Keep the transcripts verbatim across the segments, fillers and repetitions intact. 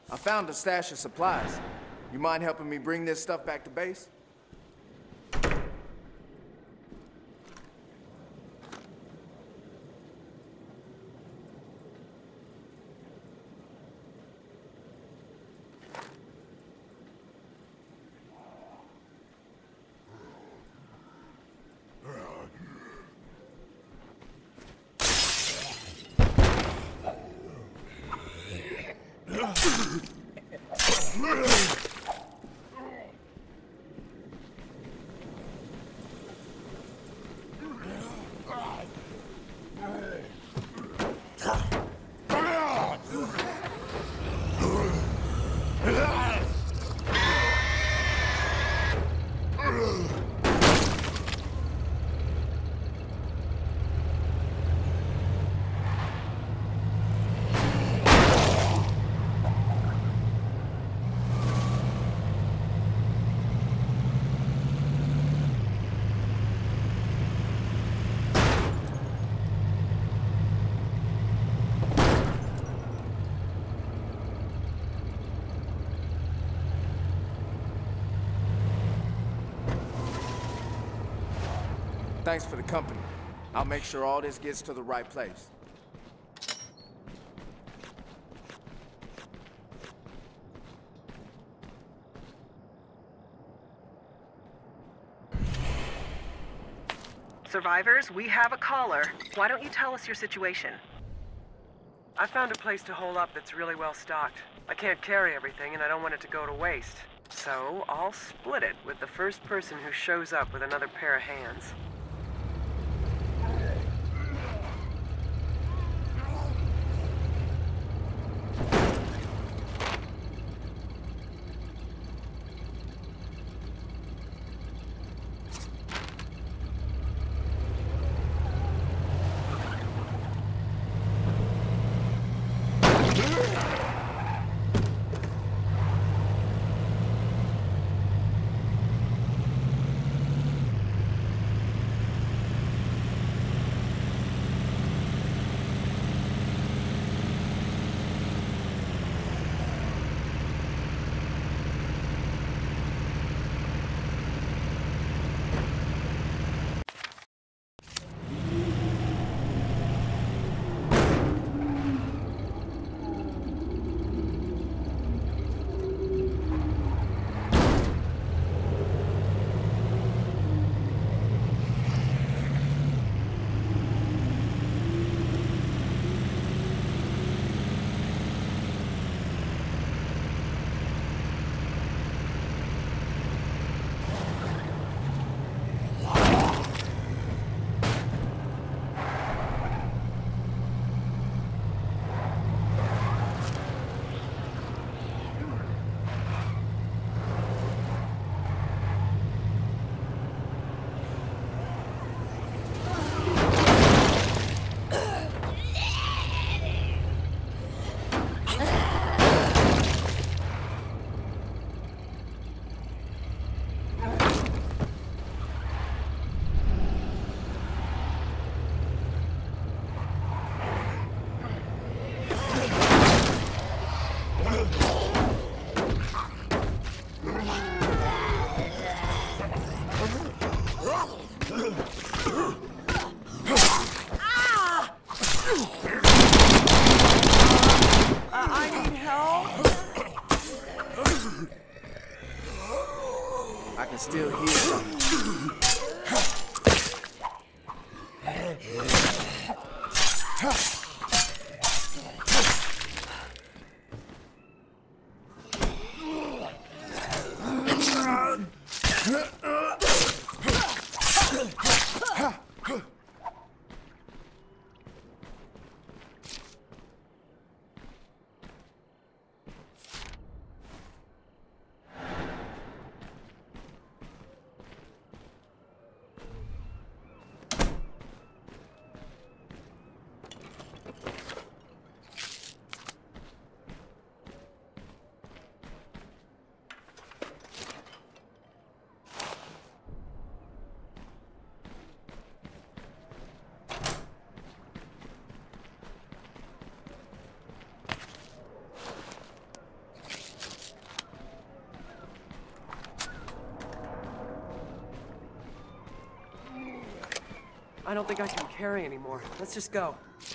I found a stash of supplies. You mind helping me bring this stuff back to base? Thanks for the company. I'll make sure all this gets to the right place. Survivors, we have a caller. Why don't you tell us your situation? I found a place to hole up that's really well stocked. I can't carry everything and I don't want it to go to waste. So, I'll split it with the first person who shows up with another pair of hands. I can still hear something. I don't think I can carry anymore. Let's just go.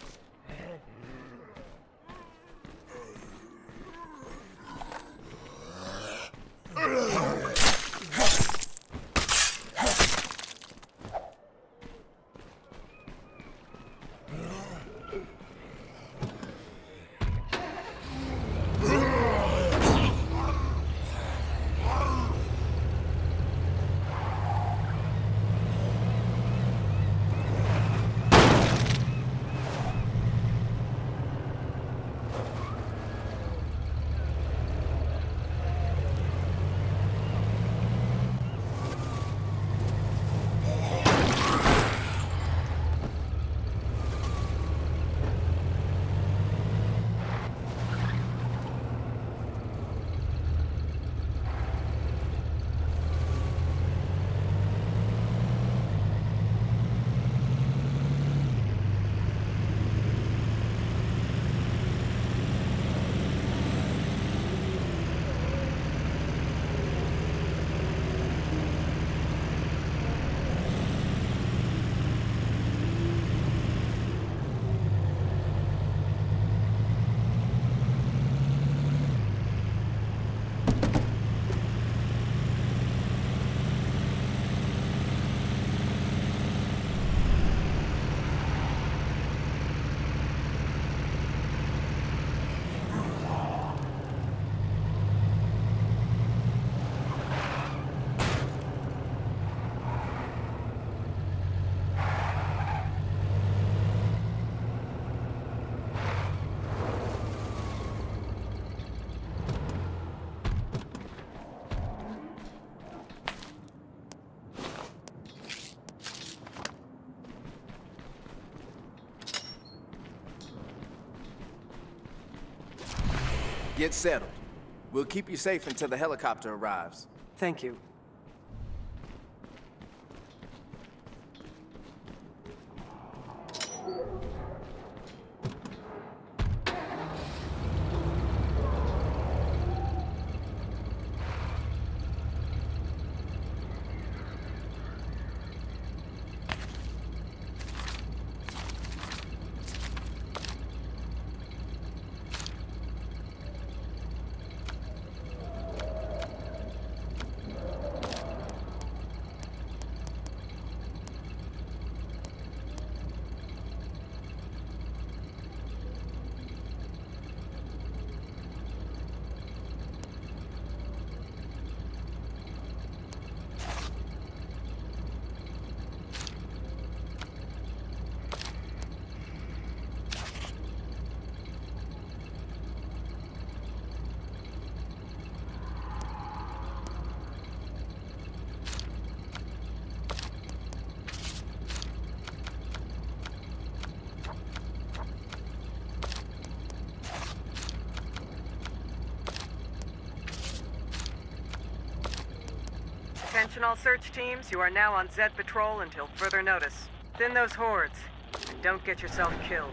Get settled. We'll keep you safe until the helicopter arrives. Thank you. Attention all search teams, you are now on Z patrol until further notice. Thin those hordes, and don't get yourself killed.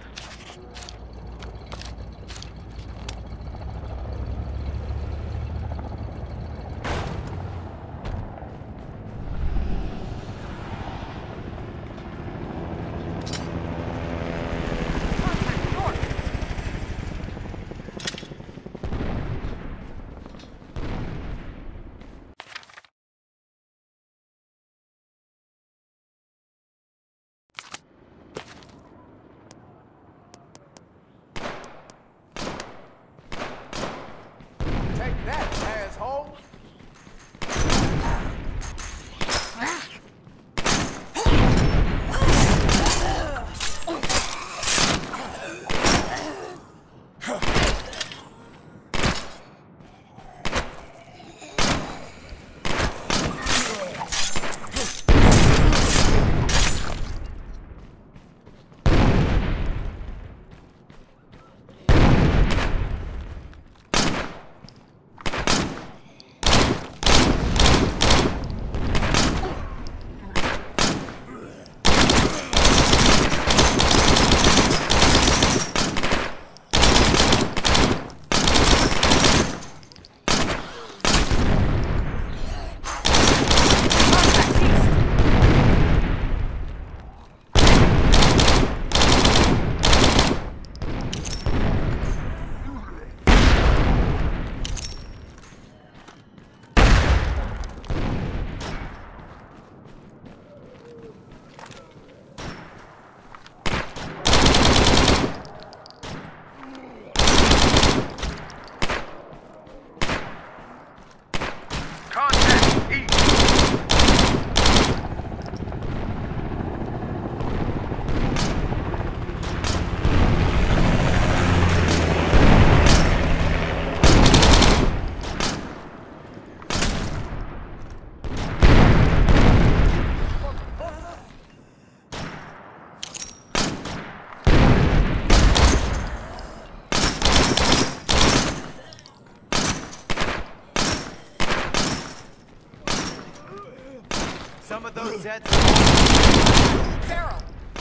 Some of those Zeds are... Carol!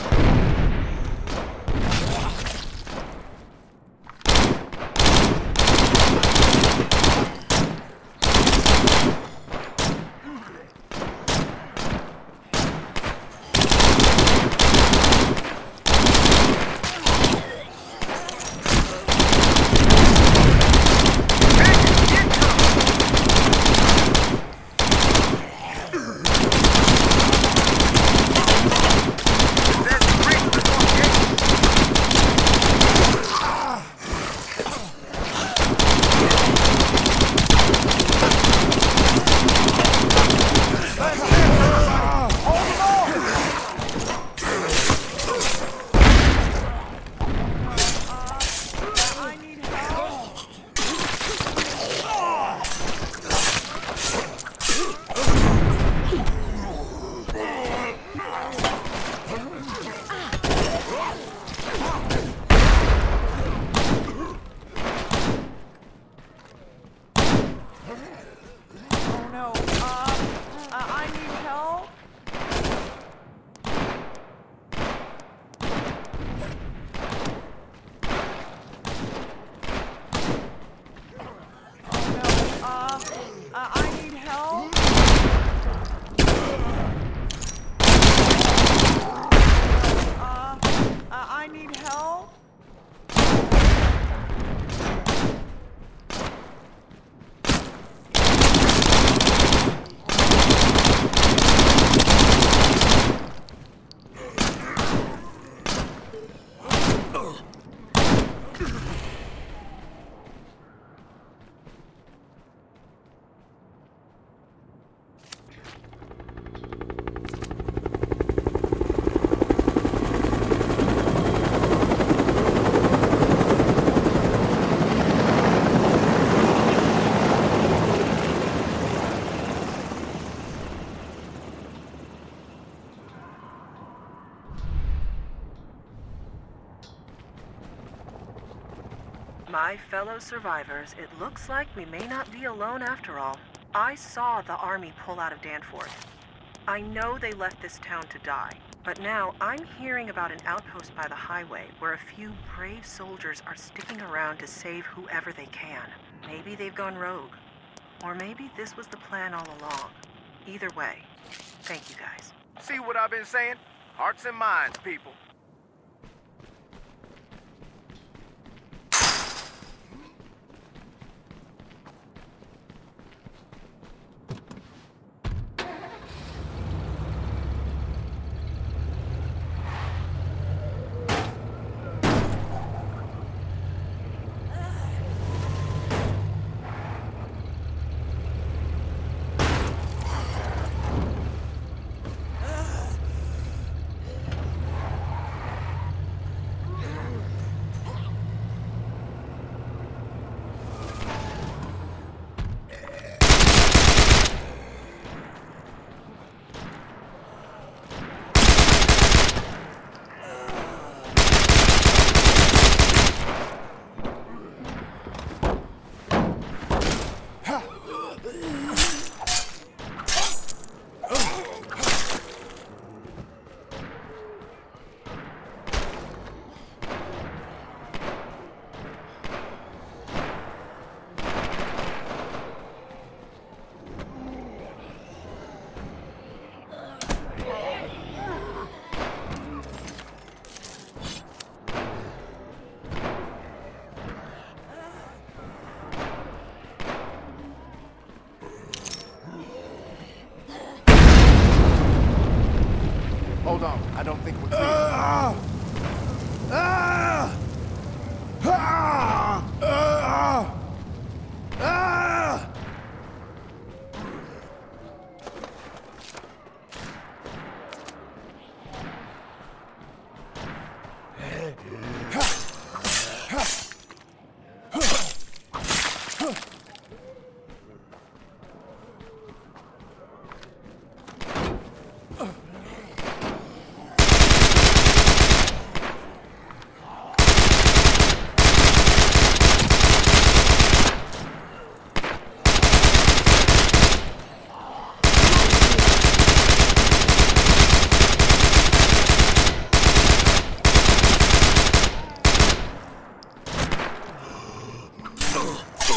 My fellow survivors, it looks like we may not be alone after all. I saw the army pull out of Danforth. I know they left this town to die, but now I'm hearing about an outpost by the highway where a few brave soldiers are sticking around to save whoever they can. Maybe they've gone rogue, or maybe this was the plan all along. Either way, thank you guys. See what I've been saying? Hearts and minds, people.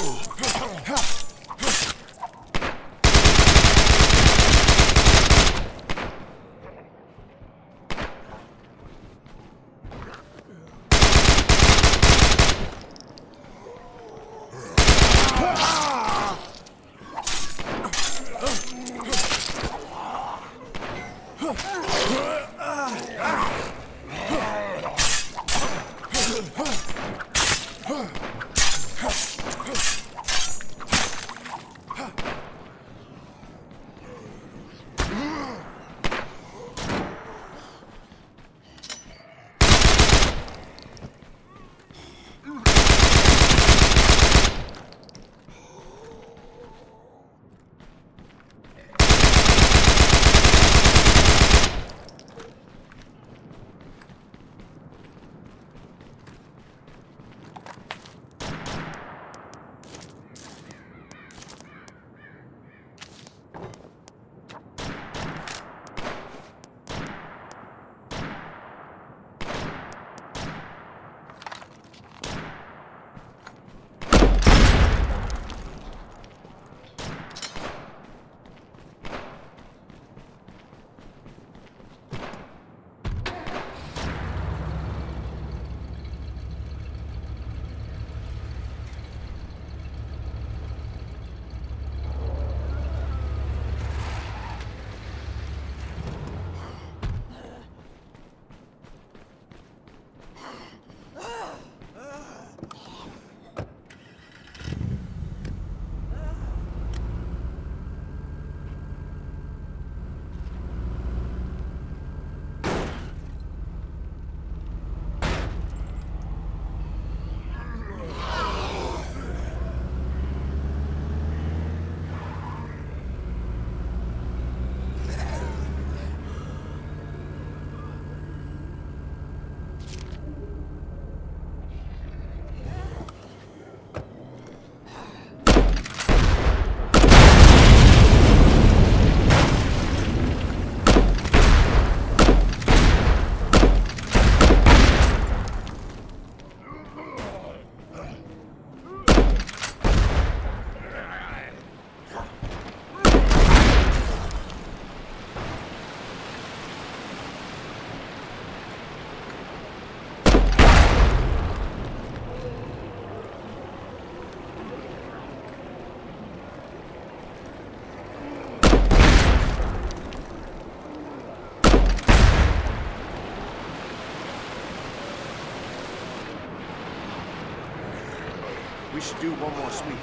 We should do one more sweep.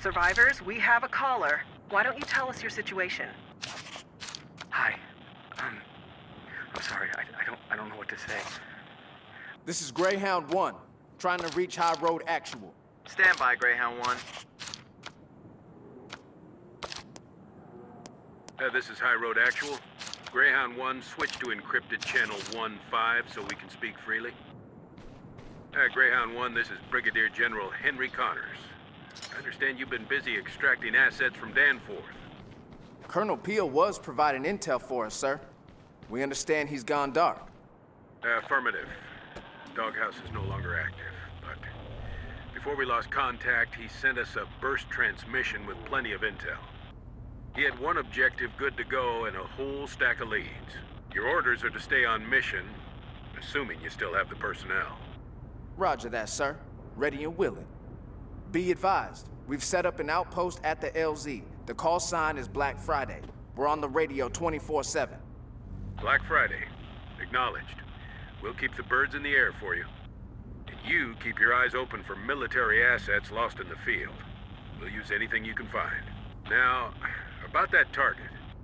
Survivors, we have a caller. Why don't you tell us your situation? Hi. Um, I'm sorry. I, I don't I don't know what to say. This is Greyhound one, trying to reach High Road Actual. Stand by, Greyhound one. Uh, this is High Road Actual. Greyhound one, switch to encrypted channel one five so we can speak freely. Uh, Greyhound one, this is Brigadier General Henry Connors. I understand you've been busy extracting assets from Danforth. Colonel Peel was providing intel for us, sir. We understand he's gone dark. Uh, affirmative. Doghouse is no longer active, but before we lost contact, he sent us a burst transmission with plenty of intel. He had one objective good to go and a whole stack of leads. Your orders are to stay on mission, assuming you still have the personnel. Roger that, sir. Ready and willing. Be advised, we've set up an outpost at the L Z. The call sign is Black Friday. We're on the radio twenty-four seven. Black Friday. Acknowledged. We'll keep the birds in the air for you. And you keep your eyes open for military assets lost in the field. We'll use anything you can find. Now, about that target.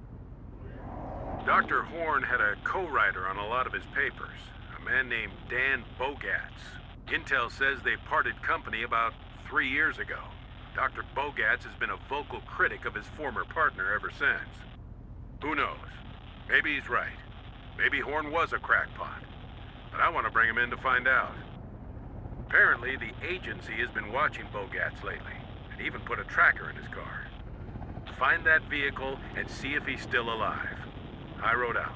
Doctor Horn had a co-writer on a lot of his papers, a man named Dan Bogatz. Intel says they parted company about three years ago. Doctor Bogatz has been a vocal critic of his former partner ever since. Who knows? Maybe he's right. Maybe Horn was a crackpot. But I want to bring him in to find out. Apparently, the agency has been watching Bogatz lately, and even put a tracker in his car. Find that vehicle and see if he's still alive. High Road out.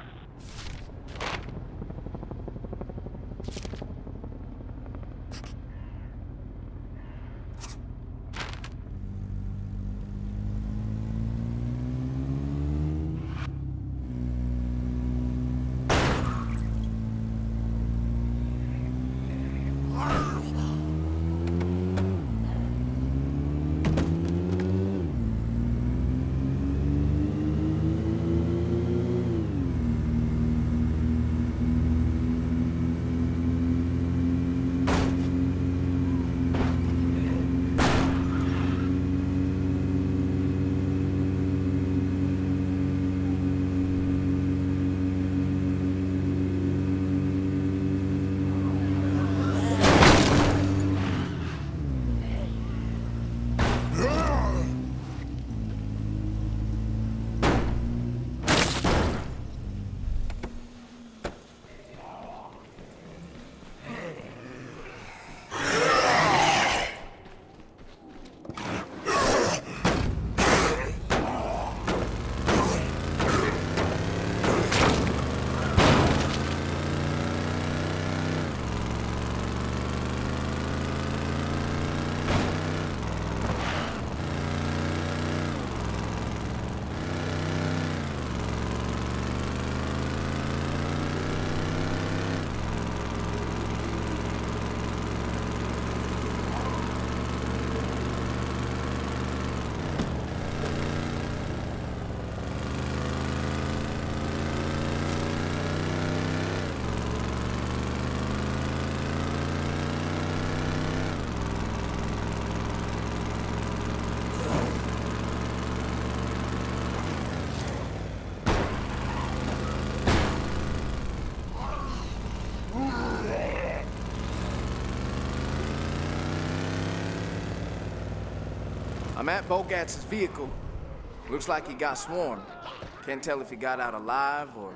I'm at Bogatz's vehicle. Looks like he got swarmed. Can't tell if he got out alive or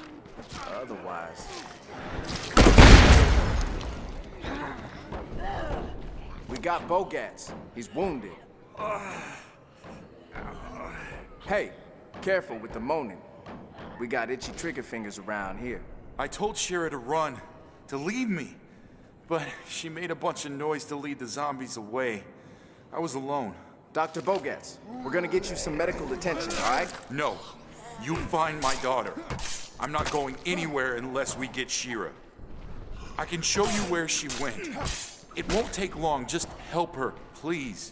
otherwise. We got Bogatz. He's wounded. Hey, careful with the moaning. We got itchy trigger fingers around here. I told Shira to run, to leave me. But she made a bunch of noise to lead the zombies away. I was alone. Doctor Bogatz, we're gonna get you some medical attention, all right? No. You find my daughter. I'm not going anywhere unless we get Shira. I can show you where she went. It won't take long. Just help her, please.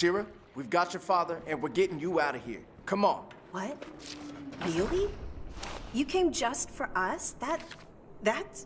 Shira, we've got your father, and we're getting you out of here. Come on. What? Really? You came just for us? That... that's...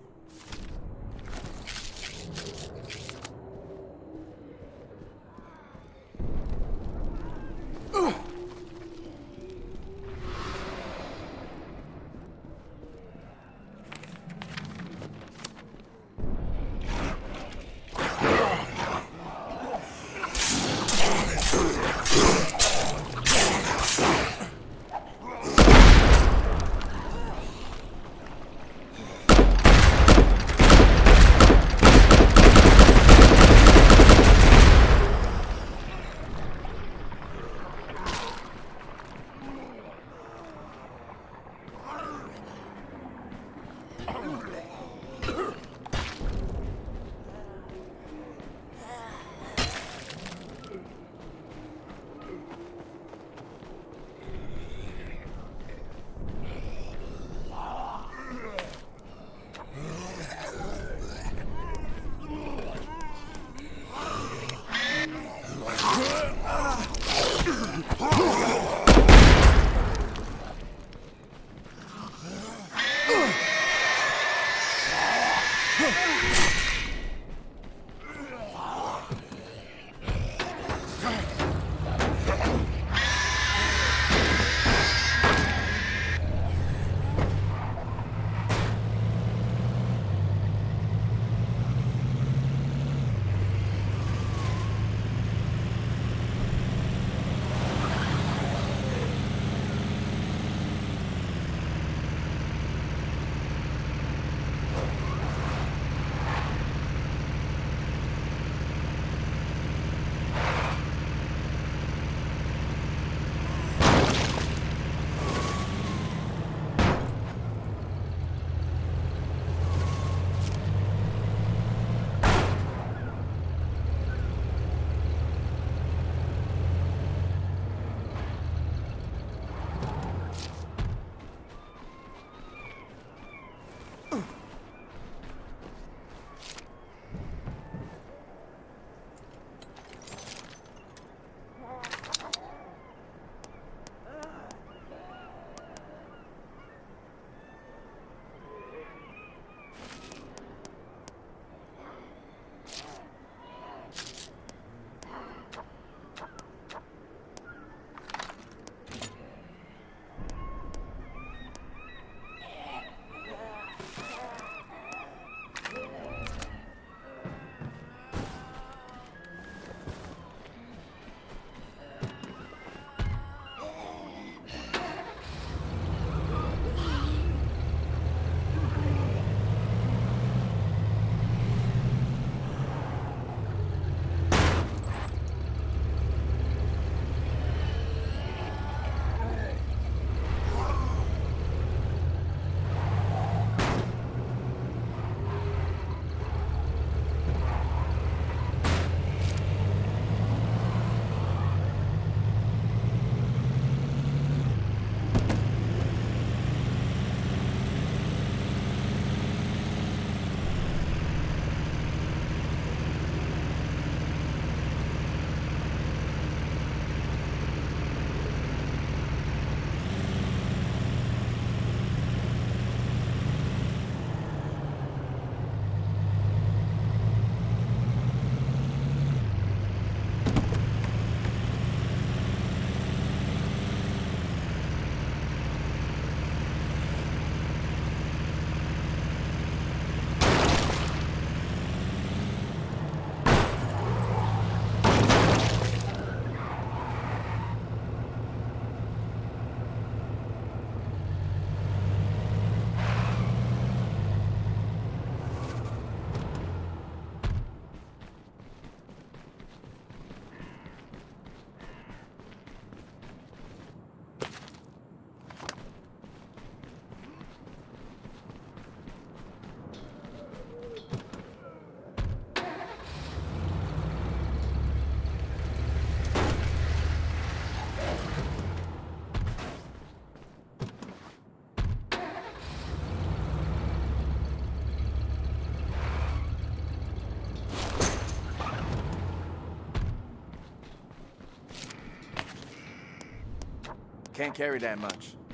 Can't carry that much.